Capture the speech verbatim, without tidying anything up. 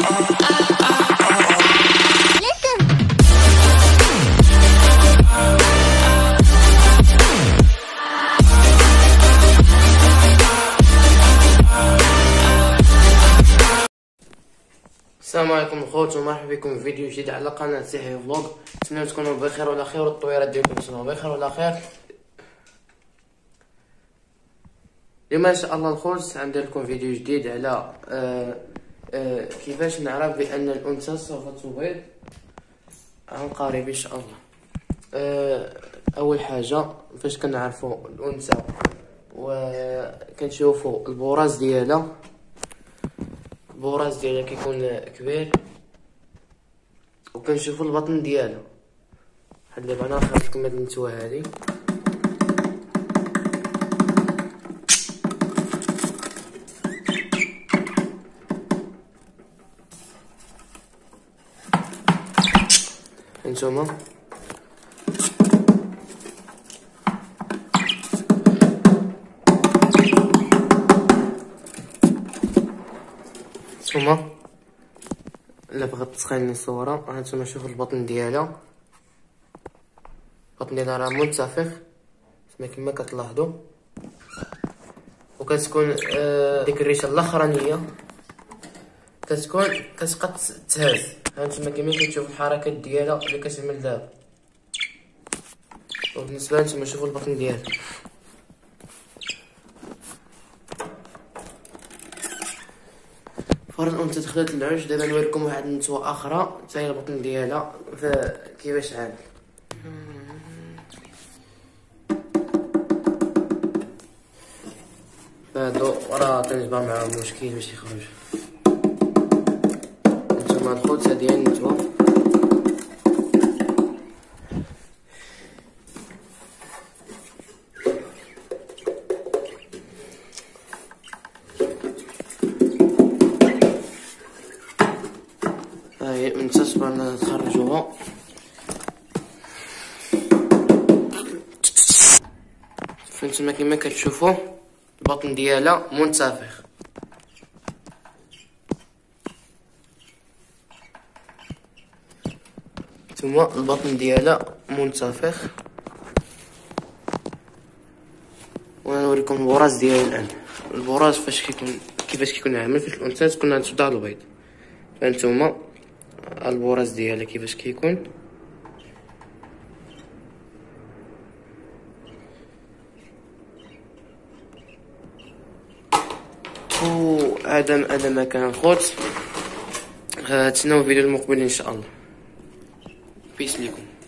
السلام عليكم الخوت ومرحبا بكم في فيديو جديد على قناه سيحي فلوق. نتمنى تكونوا بخير وعلى خير والطويرات ديالكم تكونوا بخير وعلى خير. اليوم ان شاء الله الخوت غندير لكم فيديو جديد على آه آه كيفاش نعرف بان الانثى سوف تبيض عن قريب ان شاء الله. آه اول حاجه فاش كنعرفوا الانثى وكنشوفوا البراز ديالها، البراز ديالها كيكون كبير، وكنشوفوا البطن ديالها. بحال دابا انا خرجت لكم هاد النتوه هادي، هانتوما هانتوما الا بغات تسخني الصوره، هانتوما شوفوا البطن ديالها، البطن ديالها راه منتفخ كما كتلاحظوا، وكتكون آه ديك الريشه الاخرانيه كتكون كتبقى تهز. هانتوما كما كتشوفوا الحركات ديالها اللي كتعمل دابا. وبالنسبه لانتوما شوفوا البطن ديالها، فرض الانثى دخلت العش. دابا نوريكم واحد النتوه اخرى حتى هي البطن ديالها كيفاش عامل. هادو راه تنجبر معاهم مشكل باش يخرج. هانتوما الخوت هادي هي النتوه، هاهي منتصبر نخرجوها. فهمتوما كما كتشوفوا البطن ديالها منتفخ. ثم البطن ديالها منتفخ، وانا نوريكم البراز ديالها الان. البراز فاش كيكون كيفاش كيكون عامل فاش الانثى تكون غتبدا البيض. فهانتوما البراز ديالها كيفاش كيكون. و هذا هذا ما كان خوت. تسناو الفيديو المقبل ان شاء الله. بيس ليكم.